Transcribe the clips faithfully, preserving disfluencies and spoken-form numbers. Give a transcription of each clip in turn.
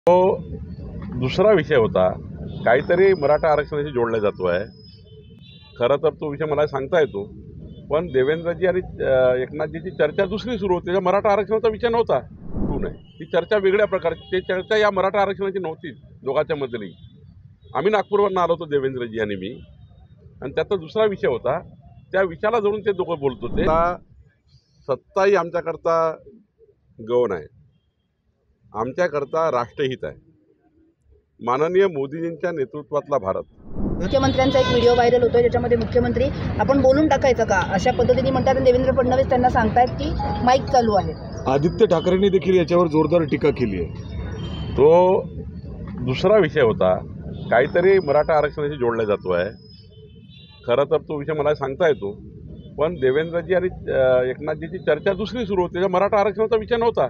तो दुसरा विषय होता, काहीतरी मराठा आरक्षणाशी जोडला जातो आहे. खरं तर तो विषय मला सांगता येतो, पण देवेंद्रजी आणि अ, एकनाथजीची चर्चा दुसरी सुरू होती. त्या मराठा आरक्षणाचा विषय नव्हता. नाही, ती चर्चा वेगळ्या प्रकारची. ती चर्चा या मराठा आरक्षणाची नव्हतीच दोघांच्या मधली. आम्ही नागपूरवरून आलो होतो, देवेंद्रजी आणि मी, आणि त्याचा दुसरा विषय होता. त्या विषयाला जोडून ते दोघं बोलत होते. सत्ताही आमच्याकरता गौण आहे, आमच्याकरता राष्ट्रहित आहे. माननीय मोदीजींच्या नेतृत्वातला भारत. मुख्यमंत्र्यांचा एक व्हिडिओ व्हायरल होतोय, ज्याच्यामध्ये मुख्यमंत्री आपण बोलून टाकायचं का अशा पद्धतीने म्हणतात, आणि देवेंद्र फडणवीस त्यांना सांगतायत की माईक चालू आहे. आदित्य ठाकरेंनी देखील याच्यावर जोरदार टीका केली आहे. तो दुसरा विषय होता, काहीतरी मराठा आरक्षणाशी जोडला जातो आहे. खरं तर तो विषय मला सांगता येतो, पण देवेंद्रजी आणि अ, एकनाथजीची चर्चा दुसरी सुरू होती. त्या मराठा आरक्षणाचा विषय नव्हता.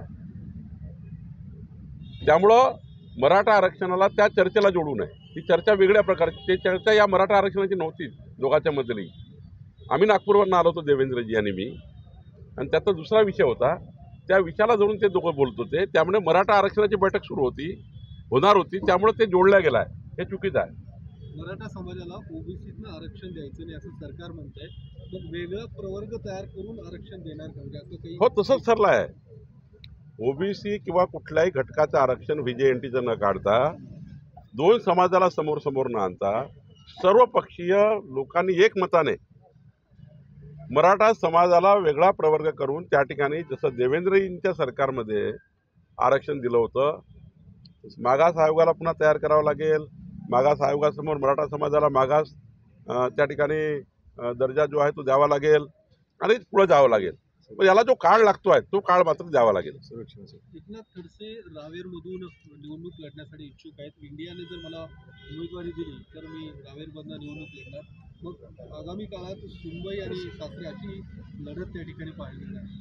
त्यामुळं मराठा आरक्षणाला त्या चर्चेला जोडू नये. ती चर्चा वेगळ्या प्रकारची. ती चर्चा या मराठा आरक्षणाची नव्हतीच दोघांच्या मधली. आम्ही नागपूरवरून आलो होतो, देवेंद्रजी आणि मी, आणि त्याचा दुसरा विषय होता. त्या विषयाला जोडून ते दोघं बोलत होते. त्यामुळे मराठा आरक्षणाची बैठक सुरू होती, होणार होती. त्यामुळे ते जोडल्या गेलं आहे. हे चुकीचं आहे. मराठा समाजाला ओबीसीतनं आरक्षण द्यायचं नाही असं सरकार म्हणतंय, पण वेगळा प्रवर्ग तयार करून आरक्षण देणार का? म्हणजे असं काही हो, तसंच ठरलं आहे. ओबीसी किंवा कुठल्याही घटकाचं आरक्षण व्हीजेएनटीचं न काढता, दोन समाजाला समोर समोर न आणता, सर्व पक्षीय लोकांनी एकमताने मराठा समाजाला वेगळा प्रवर्ग करून त्या ठिकाणी, जसं देवेंद्रजींच्या सरकारमध्ये आरक्षण दिलं होतं, मागास आयोगाला पुन्हा तयार करावं लागेल. मागास आयोगासमोर मराठा समाजाला मागास अ, त्या ठिकाणी अ, दर्जा जो आहे तो द्यावा लागेल, आणि पुढे जावं लागेल. पण याला जो काळ लागतो आहे तो काळ मात्र द्यावा लागेल. एकनाथ खडसे रावेरमधून निवडणूक लढण्यासाठी इच्छुक आहेत. इंडियाने जर मला उमेदवारी दिली तर मी रावेरमधनं निवडणूक लढणार. मग आगामी काळात सुनबाई आणि सासरे अशी लढत त्या ठिकाणी पाहिली आहे.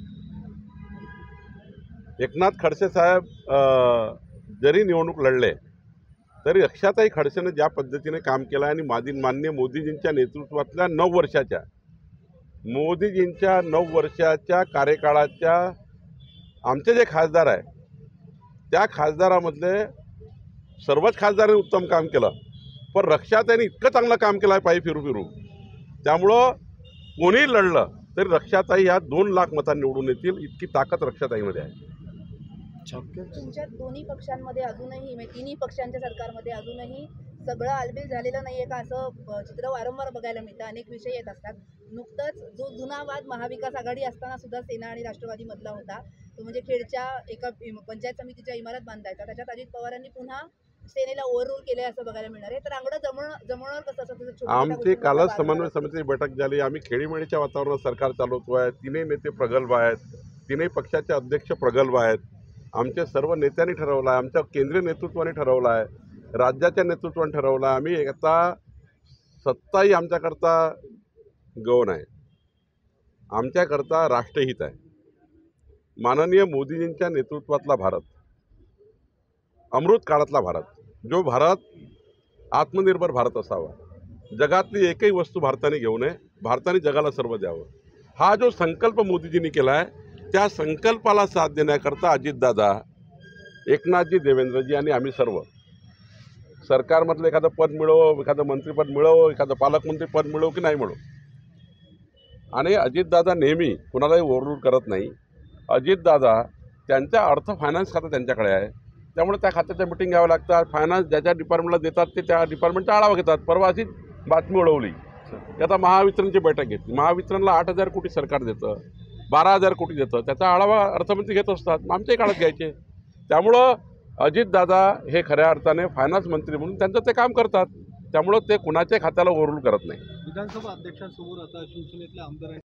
एकनाथ खडसे साहेब अ, जरी निवडणूक लढले तरी रक्षाताई खडसेनं ज्या पद्धतीने काम केलं आहे, आणि मादी माननीय मोदीजींच्या नेतृत्वातल्या नऊ वर्षाच्या मोदीजींच्या नऊ वर्षाच्या कार्यकाळाच्या आमचे जे खासदार आहे, त्या खासदारामधले सर्वच खासदारांनी उत्तम काम केलं. पण रक्षाताईंनी इतकं चांगलं काम केलं आहे पायी फिरू फिरू. त्यामुळं कोणीही लढलं तरी रक्षाताई ह्या दोन लाख मतांनी निवडून येतील, इतकी ताकद रक्षाताईमध्ये आहे. तुमच्या दोन्ही पक्षांमध्ये अजूनही, म्हणजे तिन्ही पक्षांच्या सरकारमध्ये अजूनही सगळं आलबेल झालेलं नाहीये का, असं अ, चित्र वारंवार बघायला मिळतं. अनेक विषय येत असतात. नुकतंच जो जुना वाद महाविकास आघाडी असताना सुद्धा सेना आणि राष्ट्रवादीमधला होता, तो म्हणजे खेडच्या एका इम- पंचायत समितीच्या इमारत बांधायचा, त्याच्यात अजित पवारांनी पुन्हा सेनेला ओव्हररूल केले असं बघायला मिळणार आहे. तर आंगडं जमवणं जमवणार कसं असं छोट्या- छोट्या आमची गोष्टींवर कालच वाद समन्वय होतात. समितीची बैठक झाली. आम्ही खेळीमेळीच्या वातावरणात सरकार चालवतो आहे. तिन्ही नेते प्रगल्भ आहेत. तिन्ही पक्षाचे अध्यक्ष प्रगल्भ आहेत. आमच्या सर्व नेत्यांनी ठरवलं आहे, आमच्या केंद्रीय नेतृत्वाने ठरवलं आहे, राज्याच्या नेतृत्वाने ठरवलं आहे. आम्ही आता सत्ताही आमच्याकरता गौण आहे, आमच्याकरता राष्ट्रहित आहे. माननीय मोदीजींच्या नेतृत्वातला भारत, अमृत काळातला भारत, जो भारत आत्मनिर्भर भारत असावा, जगातली एकही वस्तू भारताने घेऊ नये, भारताने जगाला सर्व द्यावं, हा जो संकल्प मोदीजींनी केला आहे, त्या संकल्पाला साथ देण्याकरता अजितदादा, एकनाथजी, देवेंद्रजी आणि आम्ही सर्व सरकारमधलं एखादं पद मिळवो, एखादं मंत्रिपद मिळवो, एखादं पालकमंत्री पद मिळवो की नाही मिळवो. आणि अजितदादा नेहमी कुणालाही ओव्हररूल करत नाही. अजितदादा, त्यांचा अर्थ फायनान्स खाता त्यांच्याकडे आहे, त्यामुळे त्या खात्याच्या मिटिंग घ्याव्या लागतात. फायनान्स ज्या ज्या डिपार्टमेंटला देतात ते त्या डिपार्टमेंटचा आढावा घेतात. परवा अशीच बातमी उडवली की आता महावितरणची बैठक घेतली. महावितरणला आठ हजार कोटी सरकार देतं, बारा हजार कोटी देतं, त्याचा आढावा अर्थमंत्री घेत असतात. आमच्याही काळात घ्यायचे. त्यामुळं अजितदादा हे खऱ्या अर्थाने फायनान्स मंत्री म्हणून त्यांचं ते काम करतात. त्यामुळं ते कुणाच्या खात्याला ओव्हररूल करत नाही. विधानसभा अध्यक्षांसमोर आता शिवसेनेतल्या आमदारांनी